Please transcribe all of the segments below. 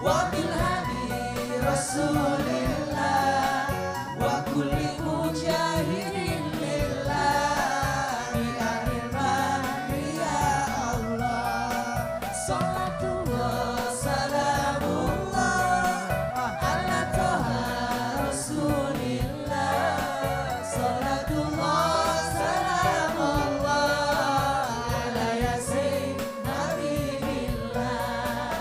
وبالهدي رسول الله وكل مجاهد لله بأهل يا الله صلاة الله سلام الله على طه رسول الله صلاة الله سلام الله على ياسين حبيب الله.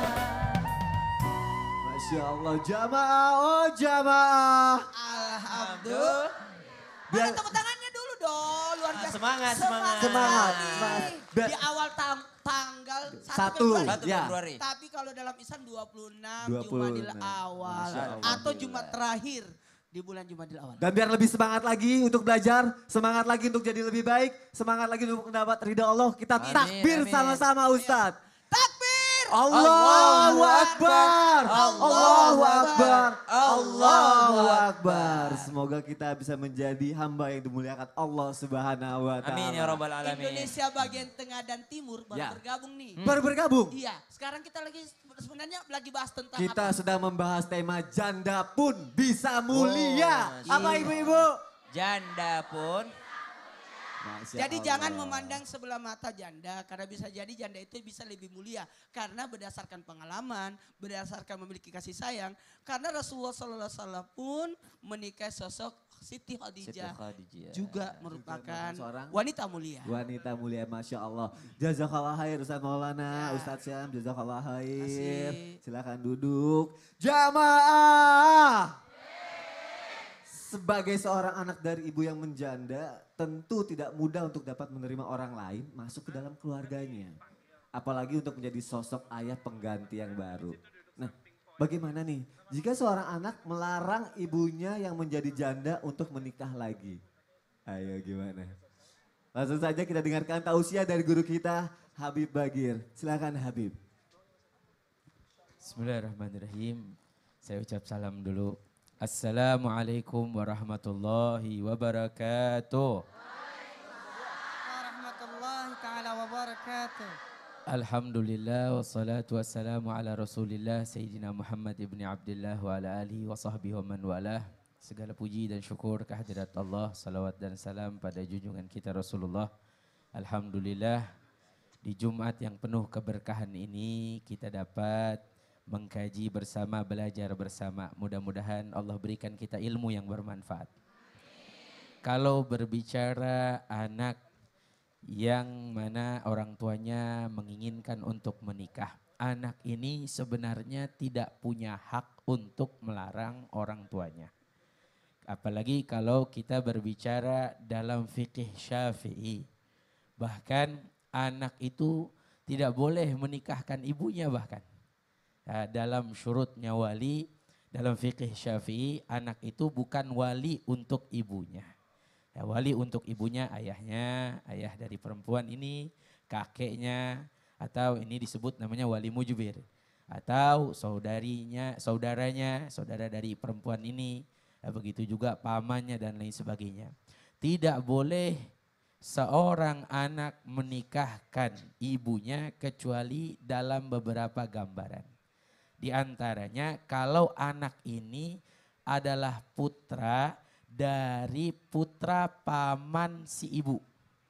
Masya Allah, jamaah, oh jamaah. Alhamdulillah. Biar- Mana tepuk tangannya dulu dong, luar biasa. Semangat, semangat. Semangat, sekali. semangat. Di awal tanggal 1 Satu. Februari. Ya. Februari. Tapi kalau dalam Ihsan 26, 26. Jumadil awal. Masya Allah. Atau Jumat terakhir di bulan Jumadil awal. Dan biar lebih semangat lagi untuk belajar, semangat lagi untuk jadi lebih baik, semangat lagi untuk mendapat ridha Allah. Kita Amin, takbir amin. sama-sama Ustadz. Takbir! Allahu Akbar, Allahu Akbar, Allahu Akbar. Akbar. Semoga kita bisa menjadi hamba yang dimuliakan Allah Subhanahu wa Ta'ala. Amin ya Rabbal Alamin. Indonesia bagian tengah dan timur baru Ya. bergabung nih. Baru bergabung. Iya, sekarang kita lagi sebenarnya lagi bahas tentang Kita apa? sedang membahas tema janda pun bisa mulia. Oh, Apa iya. ibu-ibu? Janda pun. Masya Jadi Allah. jangan memandang sebelah mata janda karena bisa jadi janda itu bisa lebih mulia karena berdasarkan pengalaman, berdasarkan memiliki kasih sayang. Karena Rasulullah SAW pun menikahi sosok Siti Khadijah juga merupakan seorang wanita mulia. wanita mulia, Masya Allah. Jazakallah khair Ustaz Maulana, Ya. Ustaz Syam, jazakallah khair. Kasih. Silakan duduk. Jamaah. Sebagai seorang anak dari ibu yang menjanda, tentu tidak mudah untuk dapat menerima orang lain masuk ke dalam keluarganya. Apalagi untuk menjadi sosok ayah pengganti yang baru. Nah, bagaimana nih jika seorang anak melarang ibunya yang menjadi janda untuk menikah lagi? Ayo gimana? Langsung saja kita dengarkan tausiah dari guru kita, Habib Bagir. Silakan Habib. Bismillahirrahmanirrahim. Saya ucap salam dulu. Assalamualaikum warahmatullahi wabarakatuh. Warahmatullahi taala wabarakatuh. Alhamdulillah wassalatu wassalamu ala Rasulillah Sayyidina Muhammad ibni Abdullah wa ala alihi wa sahbihi wa man walah. Segala puji dan syukur kehadirat Allah, salawat dan salam pada junjungan kita Rasulullah. Alhamdulillah di Jumat yang penuh keberkahan ini kita dapat mengkaji bersama, belajar bersama. Mudah-mudahan Allah berikan kita ilmu yang bermanfaat. Kalau berbicara anak yang mana orang tuanya menginginkan untuk menikah, anak ini sebenarnya tidak punya hak untuk melarang orang tuanya. Apalagi kalau kita berbicara dalam fikih Syafi'i. Bahkan anak itu tidak boleh menikahkan ibunya bahkan. Dalam syurutnya wali, dalam fikih Syafi'i, anak itu bukan wali untuk ibunya. Ya, wali untuk ibunya ayahnya, ayah dari perempuan ini, kakeknya, atau ini disebut namanya wali mujbir. Atau saudaranya, saudara dari perempuan ini, begitu juga pamannya dan lain sebagainya. Tidak boleh seorang anak menikahkan ibunya kecuali dalam beberapa gambaran. Di antaranya kalau anak ini adalah putra dari putra paman si ibu.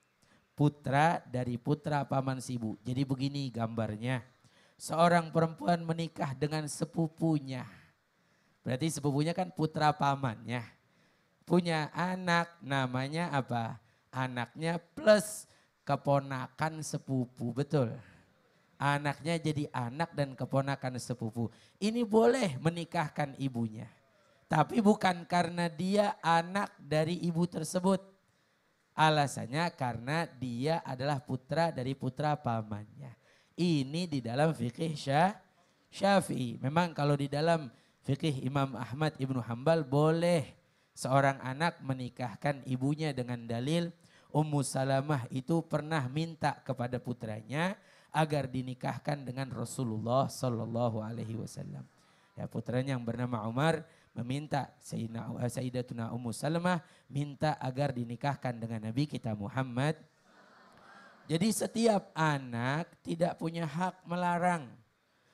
Putra dari putra paman si ibu. Jadi begini gambarnya. Seorang perempuan menikah dengan sepupunya. Berarti sepupunya kan putra pamannya. Punya anak namanya apa? Anaknya plus keponakan sepupu, betul. Anaknya jadi anak dan keponakan sepupu. Ini boleh menikahkan ibunya. Tapi bukan karena dia anak dari ibu tersebut. Alasannya karena dia adalah putra dari putra pamannya. Ini di dalam fikih Syafi'i. Memang kalau di dalam fikih Imam Ahmad Ibnu Hanbal boleh seorang anak menikahkan ibunya dengan dalil Ummu Salamah itu pernah minta kepada putranya agar dinikahkan dengan Rasulullah Sallallahu Alaihi Wasallam. Ya, putranya yang bernama Umar meminta Sayyidatuna Ummu Salamah minta agar dinikahkan dengan Nabi kita Muhammad. Jadi setiap anak tidak punya hak melarang.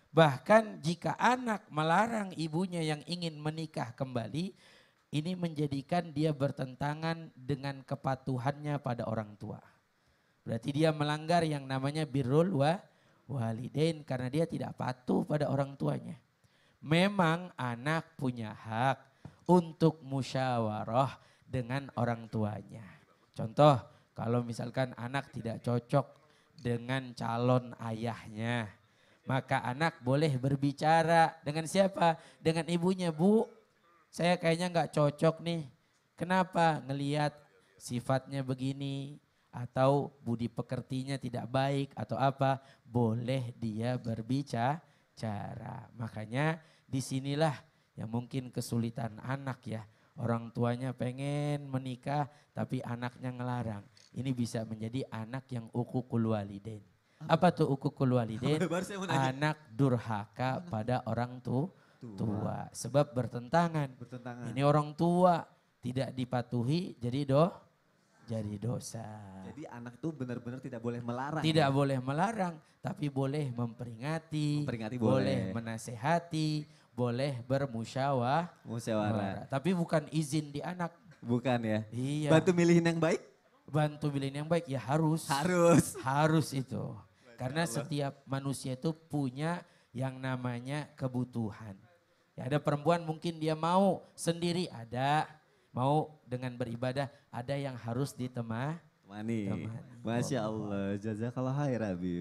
Bahkan jika anak melarang ibunya yang ingin menikah kembali, ini menjadikan dia bertentangan dengan kepatuhannya pada orang tua. Berarti dia melanggar yang namanya birrul walidain karena dia tidak patuh pada orang tuanya. Memang anak punya hak untuk musyawarah dengan orang tuanya. Contoh, kalau misalkan anak tidak cocok dengan calon ayahnya, maka anak boleh berbicara dengan siapa? Dengan ibunya. Bu, saya kayaknya nggak cocok nih. Kenapa? Ngelihat sifatnya begini atau budi pekertinya tidak baik atau apa, boleh dia berbicara. Makanya disinilah yang mungkin kesulitan anak ya. Orang tuanya pengen menikah tapi anaknya ngelarang. Ini bisa menjadi anak yang ukukul walidain. Apa tuh ukukul walidain? Baru saya mau nanya. Anak durhaka pada orang tua. Sebab bertentangan. Ini orang tua tidak dipatuhi jadi dosa. Jadi anak itu benar-benar tidak boleh melarang. Tidak ya? boleh melarang, tapi boleh memperingati, Memperingati boleh boleh. menasehati, boleh Musyawarah. Tapi bukan izin di anak. Bukan ya? Iya. Bantu milihin yang baik? Bantu pilihan yang baik ya harus. Harus itu. Karena setiap manusia itu punya yang namanya kebutuhan. Ya ada perempuan mungkin dia mau sendiri, ada mau dengan beribadah, ada yang harus Temani. Masya Allah. Allah. Jazakallah khair Habib.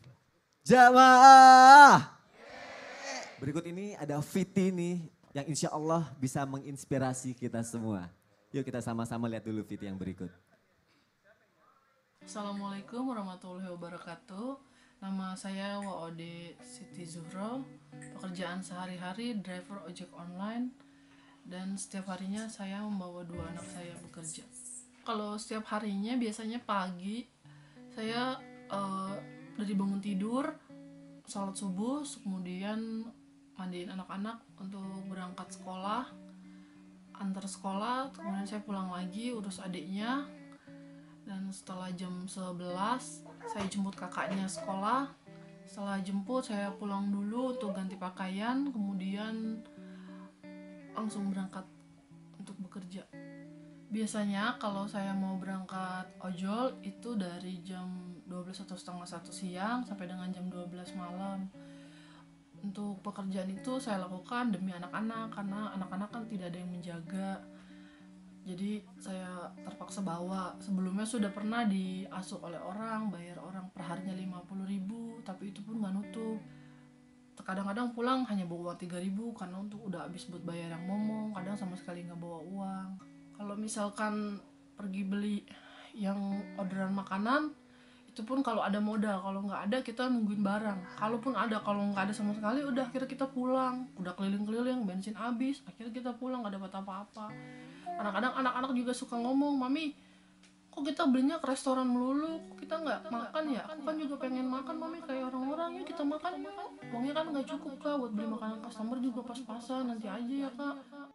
Jamaah. Berikut ini ada Fiti nih yang insya Allah bisa menginspirasi kita semua. Yuk kita sama-sama lihat dulu Fiti yang berikut. Assalamualaikum warahmatullahi wabarakatuh. Nama saya Waode Siti Zuhro. Pekerjaan sehari-hari driver ojek online. Dan setiap harinya saya membawa 2 anak saya bekerja. Kalau setiap harinya biasanya pagi saya dari bangun tidur, sholat subuh, kemudian mandiin anak-anak untuk berangkat sekolah, antar sekolah, kemudian saya pulang lagi urus adiknya. Dan setelah jam 11 saya jemput kakaknya sekolah. Setelah jemput saya pulang dulu untuk ganti pakaian, kemudian langsung berangkat untuk bekerja. Biasanya kalau saya mau berangkat ojol itu dari jam 12 atau setengah 1 siang sampai dengan jam 12 malam. Untuk pekerjaan itu saya lakukan demi anak-anak karena anak-anak kan tidak ada yang menjaga. Jadi saya terpaksa bawa. Sebelumnya sudah pernah diasuh oleh orang, bayar orang per harinya 50.000, tapi itu pun nggak nutup. Kadang-kadang pulang hanya bawa 3.000 karena untuk udah habis buat bayar yang momong, kadang sama sekali nggak bawa uang. Kalau misalkan pergi beli yang orderan makanan, itu pun kalau ada modal, kalau nggak ada kita nungguin barang. Kalaupun ada, kalau nggak ada sama sekali udah akhirnya kita pulang. Udah keliling-keliling, bensin habis, akhirnya kita pulang nggak dapat apa-apa. Kadang-kadang anak-anak juga suka ngomong, "Mami, kok kita belinya ke restoran melulu, kok kita nggak makan ya? Aku kan juga pengen makan Mami kayak orang-orang, yuk kita makan ya kan? Uangnya kan nggak cukup Kak buat beli makanan customer juga pas-pasan, nanti aja ya Kak."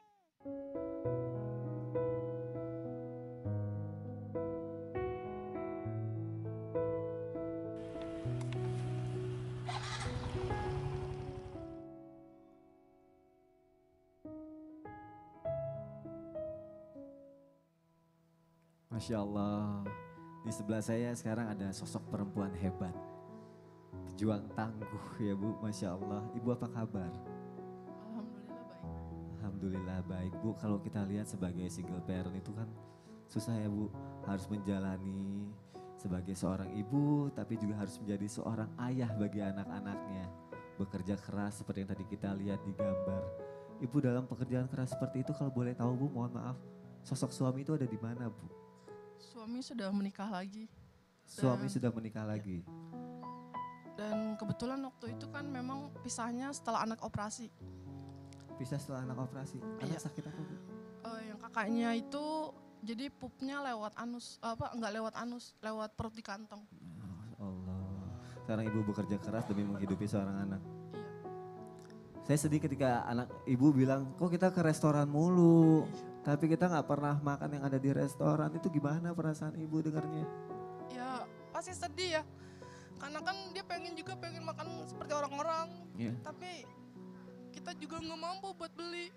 Masya Allah. Di sebelah saya sekarang ada sosok perempuan hebat. Pejuang tangguh ya Bu, Masya Allah. Ibu apa kabar? Alhamdulillah baik. Alhamdulillah baik Bu. Kalau kita lihat sebagai single parent itu kan susah ya Bu. Harus menjalani sebagai seorang ibu tapi juga harus menjadi seorang ayah bagi anak-anaknya. Bekerja keras seperti yang tadi kita lihat di gambar. Ibu dalam pekerjaan keras seperti itu kalau boleh tahu Bu, mohon maaf. Sosok suami itu ada di mana Bu? Suami sudah menikah lagi. Suami sudah menikah lagi. Dan kebetulan waktu itu kan memang pisahnya setelah anak operasi. Pisah setelah anak operasi. Anak Iya. sakit apa Bu? Yang kakaknya itu jadi pupnya lewat anus, enggak lewat anus, lewat perut di kantong. Allah. Sekarang ibu bekerja keras demi menghidupi seorang anak. Iya. Saya sedih ketika anak ibu bilang, kok kita ke restoran mulu. Tapi kita gak pernah makan yang ada di restoran. Itu gimana perasaan ibu dengarnya? Ya pasti sedih ya. Karena kan dia pengen makan seperti orang-orang. Ya. Tapi kita juga nggak mampu buat beli.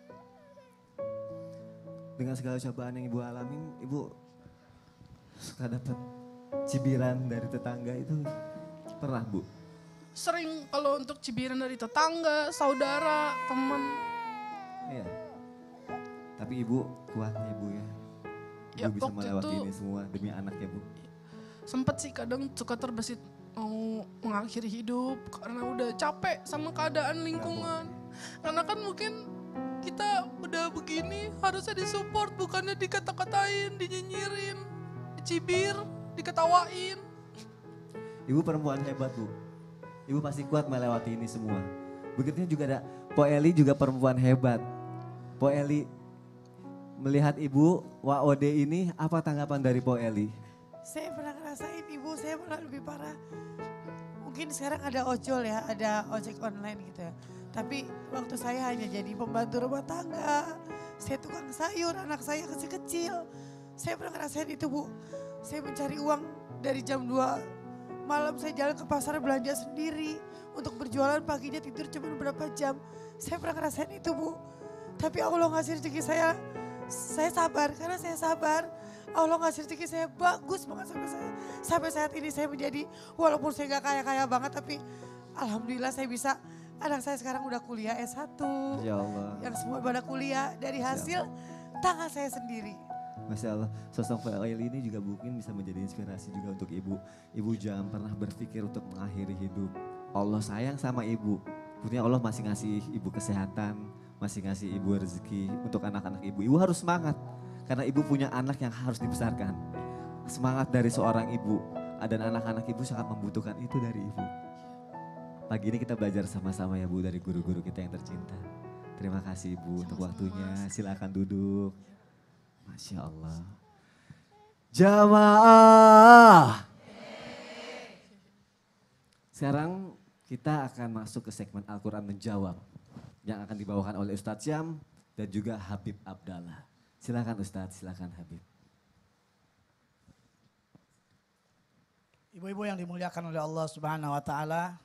Dengan segala cobaan yang ibu alamin, ibu suka dapat cibiran dari tetangga itu pernah bu? Sering kalau untuk cibiran dari tetangga, saudara, teman. Iya. Tapi ibu kuat ya bu ya. Ibu Ya, bisa waktu melewati itu- ini semua demi anak ya bu. Sempet sih kadang suka terbesit mau mengakhiri hidup karena udah capek sama keadaan lingkungan. Karena kan mungkin kita udah begini harusnya disupport, bukannya dikata-katain, dinyinyirin, dicibir, diketawain. Ibu perempuan hebat bu. Ibu pasti kuat melewati ini semua. Begitu juga ada Po Eli juga perempuan hebat. Po Eli melihat ibu WOD ini apa tanggapan dari Po Eli? Saya pernah ngerasain ibu, saya pernah lebih parah. Mungkin sekarang ada ojol ya, ada ojek online gitu ya. Tapi waktu saya hanya jadi pembantu rumah tangga. Saya tukang sayur, anak saya kecil-kecil. Saya pernah ngerasain itu bu. Saya mencari uang dari jam 2 malam saya jalan ke pasar belanja sendiri. Untuk berjualan paginya tidur cuma beberapa jam. Saya pernah ngerasain itu bu. Tapi Allah ngasih rezeki saya sabar karena saya sabar. Allah ngasih rezeki saya bagus banget sampai saat ini saya menjadi walaupun saya gak kaya-kaya banget tapi alhamdulillah saya bisa. Anak saya sekarang udah kuliah S1. Ya Allah. Yang semua pada kuliah dari hasil tangan saya sendiri. Masya Allah, sosok Po Eli ini juga mungkin bisa menjadi inspirasi juga untuk ibu. Ibu jangan pernah berpikir untuk mengakhiri hidup. Allah sayang sama ibu. Buktinya Allah masih ngasih ibu kesehatan, masih ngasih ibu rezeki untuk anak-anak ibu. Ibu harus semangat karena ibu punya anak yang harus dibesarkan. Semangat dari seorang ibu dan anak-anak ibu sangat membutuhkan itu dari ibu. Pagi ini kita belajar sama-sama ya Bu dari guru-guru kita yang tercinta. Terima kasih Ibu untuk waktunya. Silakan duduk. Masya Allah. Jamaah. Sekarang kita akan masuk ke segmen Al-Quran Menjawab. Yang akan dibawakan oleh Ustadz Syam dan juga Habib Abdallah. Silakan Ustadz, silakan Habib. Ibu-ibu yang dimuliakan oleh Allah Subhanahu wa taala,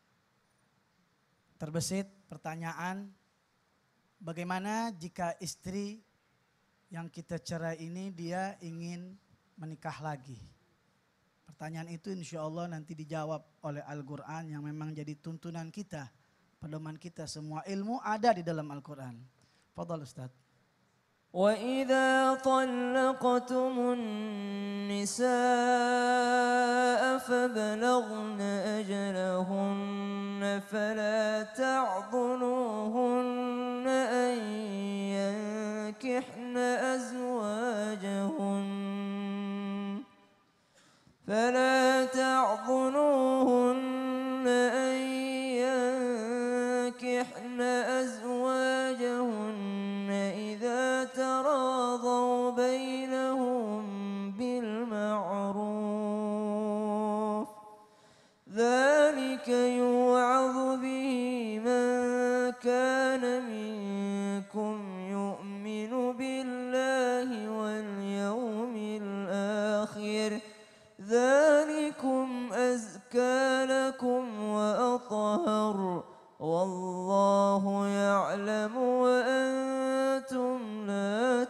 terbesit pertanyaan, bagaimana jika istri yang kita cerai ini dia ingin menikah lagi? Pertanyaan itu insya Allah nanti dijawab oleh Al-Quran yang memang jadi tuntunan kita, pedoman kita, semua ilmu ada di dalam Al-Quran. Fadhal Ustaz. وإذا طلقتم النساء فبلغن أجلهن فلا تعضلوهن أن ينكحن أزواجهن إذا تراضوا بينهم بالمعروف ذلك يوعظ به من كان منكم يؤمن بالله واليوم الآخر ذلكم أزكى لكم وأطهر والله يعلم وأنتم لا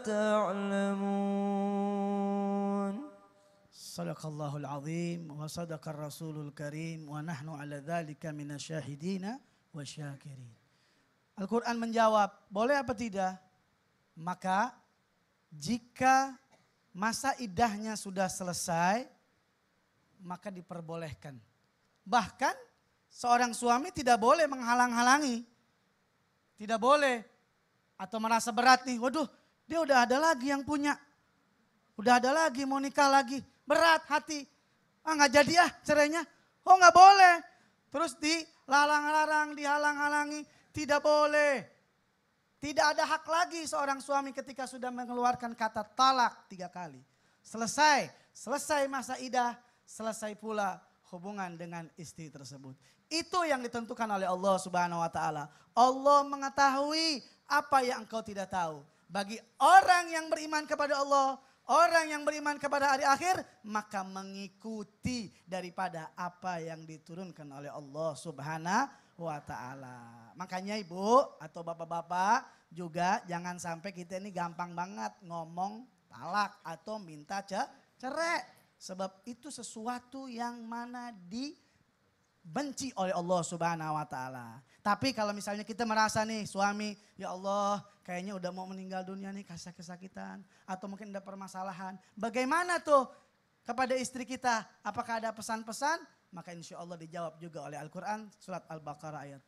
تعلمون. Sadaqallahul azim wa sadaqar rasulul karim wa nahnu ala dhalika minasyahidina wa syakirin. Al-Quran menjawab, boleh apa tidak? Maka jika masa iddahnya sudah selesai, maka diperbolehkan. Bahkan seorang suami tidak boleh menghalang-halangi. Tidak boleh. Atau merasa berat nih, waduh dia udah ada lagi yang punya. Udah ada lagi mau nikah lagi. Berat hati. Ah gak jadi cerainya. Oh gak boleh. Terus dilarang-larang, dihalang-halangi. Tidak boleh. Tidak ada hak lagi seorang suami ketika sudah mengeluarkan kata talak 3 kali. Selesai masa iddah, selesai pula hubungan dengan istri tersebut. Itu yang ditentukan oleh Allah Subhanahu wa taala. Allah mengetahui apa yang engkau tidak tahu. Bagi orang yang beriman kepada Allah, orang yang beriman kepada hari akhir, maka mengikuti daripada apa yang diturunkan oleh Allah Subhanahu wa ta'ala. Makanya ibu atau bapak-bapak juga jangan sampai kita ini gampang banget ngomong talak atau minta cerai. Sebab itu sesuatu yang mana dibenci oleh Allah Subhanahu wa taala. Tapi kalau misalnya kita merasa nih suami, ya Allah kayaknya udah mau meninggal dunia nih, kesakitan atau mungkin ada permasalahan. Bagaimana tuh kepada istri kita? Apakah ada pesan-pesan? Maka insya Allah dijawab juga oleh Al-Quran surat Al-Baqarah ayat.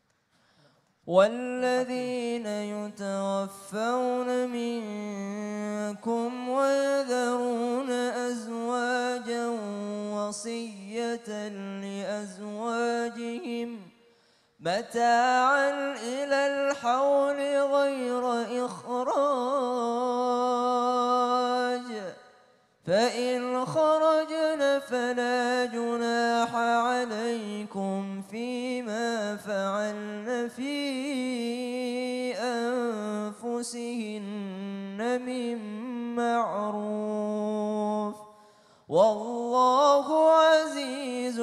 والذين يتوفون منكم ويذرون أزواجا وصية لأزواجهم متاعا إلى الحول غير إخراج فإن خرجن فلا جناح عليكم فيما فعلن في أنفسهن من معروف والله عزيز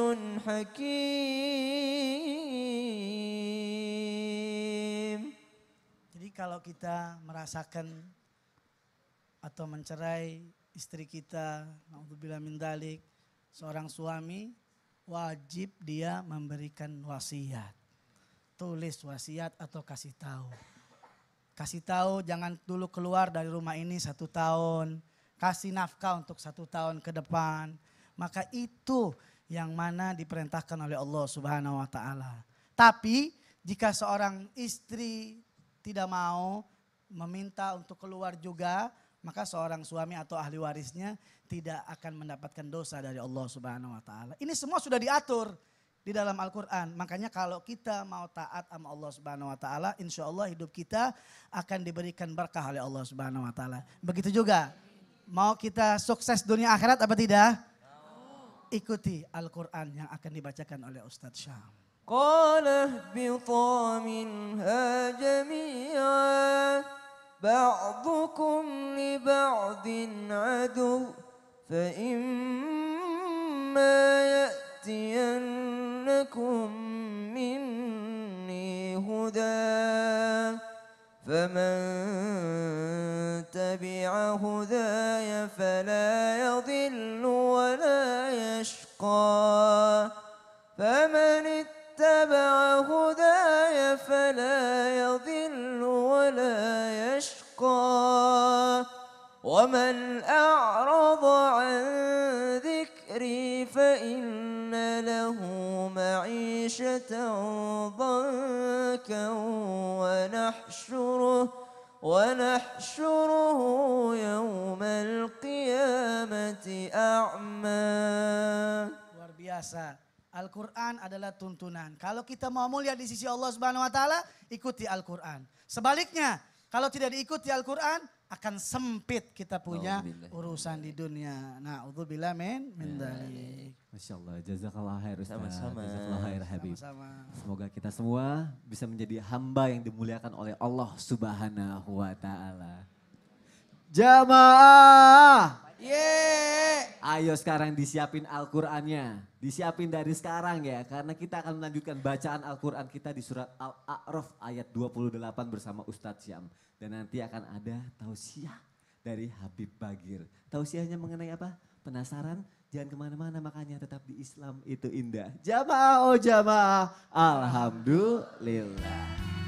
حكيم. Jadi kalau kita merasakan atau mencerai istri kita, naudzubillah min dzalik, seorang suami wajib dia memberikan wasiat. Tulis wasiat atau kasih tahu. Kasih tahu jangan dulu keluar dari rumah ini 1 tahun. Kasih nafkah untuk 1 tahun ke depan. Maka itu yang mana diperintahkan oleh Allah Subhanahu wa taala. Tapi jika seorang istri tidak mau meminta untuk keluar juga, maka seorang suami atau ahli warisnya tidak akan mendapatkan dosa dari Allah Subhanahu wa taala. Ini semua sudah diatur di dalam Al-Quran. Makanya kalau kita mau taat sama Allah Subhanahu wa taala, insya Allah hidup kita akan diberikan berkah oleh Allah Subhanahu wa taala. Begitu juga, mau kita sukses dunia akhirat apa tidak? Ikuti Al-Quran yang akan dibacakan oleh Ustadz Syam. قال اهبطا منها جميعا بعضكم لبعض عدو فإما يأتينكم مني هدى فمن تبع هداي فلا يضل ولا يشقى فمن اتبع هداي فلا يضل ولا يشقى ومن أعرض عن ذكري فإن له معيشة ضنكا ونحشره يوم القيامة أعمى. Luar biasa. Al-Quran adalah tuntunan. Kalau kita mau mulia di sisi Allah Subhanahu wa taala, ikuti Al-Quran. Sebaliknya, kalau tidak diikuti Al-Quran, akan sempit kita punya urusan di dunia. Na'udzubillah min dzalik. Masya Allah, jazakallah khair Ustaz. Sama-sama. Jazakallah khair Habib. Sama-sama. Semoga kita semua bisa menjadi hamba yang dimuliakan oleh Allah Subhanahu wa taala. Jamaah. Ayo sekarang disiapin Al-Qur'annya. Disiapin dari sekarang ya. Karena kita akan melanjutkan bacaan Al-Qur'an kita di surat Al-A'raf ayat 28 bersama Ustadz Syam. Dan nanti akan ada tausiah dari Habib Bagir. Tausiahnya mengenai apa? Penasaran? Jangan kemana-mana, makanya tetap di Islam itu indah. Jamaah, oh jamaah. Alhamdulillah.